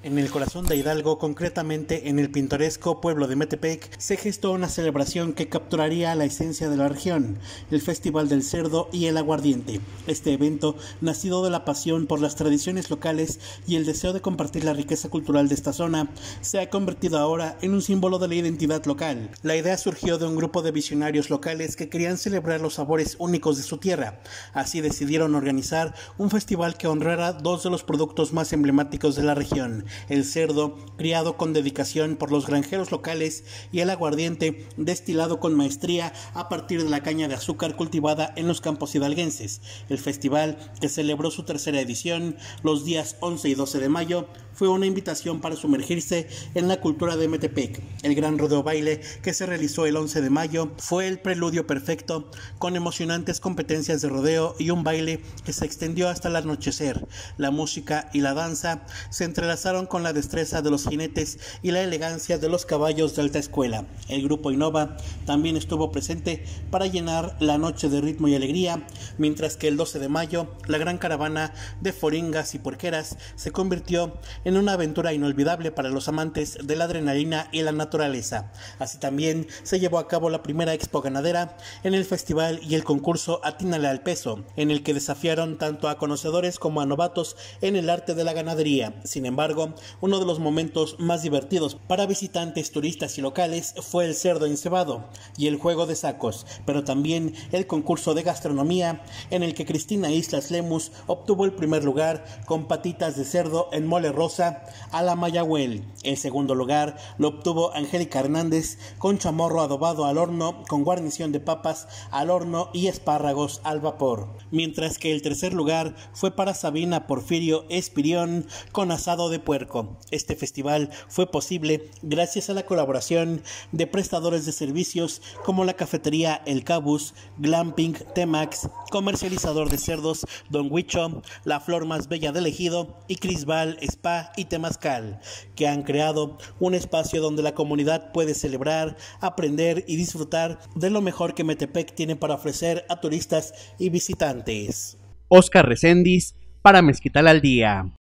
En el corazón de Hidalgo, concretamente en el pintoresco pueblo de Metepec, se gestó una celebración que capturaría la esencia de la región, el Festival del Cerdo y el Aguardiente. Este evento, nacido de la pasión por las tradiciones locales y el deseo de compartir la riqueza cultural de esta zona, se ha convertido ahora en un símbolo de la identidad local. La idea surgió de un grupo de visionarios locales que querían celebrar los sabores únicos de su tierra. Así decidieron organizar un festival que honrara dos de los productos más emblemáticos de la región: el cerdo, criado con dedicación por los granjeros locales, y el aguardiente, destilado con maestría a partir de la caña de azúcar cultivada en los campos hidalguenses. El festival, que celebró su tercera edición los días 11 y 12 de mayo, fue una invitación para sumergirse en la cultura de Metepec. El gran rodeo baile, que se realizó el 11 de mayo, fue el preludio perfecto, con emocionantes competencias de rodeo y un baile que se extendió hasta el anochecer. La música y la danza se entrelazaron con la destreza de los jinetes y la elegancia de los caballos de alta escuela. El grupo Innova también estuvo presente para llenar la noche de ritmo y alegría, mientras que el 12 de mayo la gran caravana de foringas y puerqueras se convirtió en una aventura inolvidable para los amantes de la adrenalina y la naturaleza. Así también se llevó a cabo la primera expo ganadera en el festival y el concurso Atínale al Peso, en el que desafiaron tanto a conocedores como a novatos en el arte de la ganadería. Sin embargo, uno de los momentos más divertidos para visitantes, turistas y locales fue el cerdo encebado y el juego de sacos, pero también el concurso de gastronomía, en el que Cristina Islas Lemus obtuvo el primer lugar con patitas de cerdo en mole rosa a la Mayagüel. El segundo lugar lo obtuvo Angélica Hernández con chamorro adobado al horno con guarnición de papas al horno y espárragos al vapor, mientras que el tercer lugar fue para Sabina Porfirio Espirión con asado de puerco. Este festival fue posible gracias a la colaboración de prestadores de servicios como la cafetería El Cabus, Glamping Temax, comercializador de cerdos Don Huicho, La Flor Más Bella del Ejido y Crisbal Spa y Temazcal, que han creado un espacio donde la comunidad puede celebrar, aprender y disfrutar de lo mejor que Metepec tiene para ofrecer a turistas y visitantes. Oscar Reséndiz para Mezquital al Día.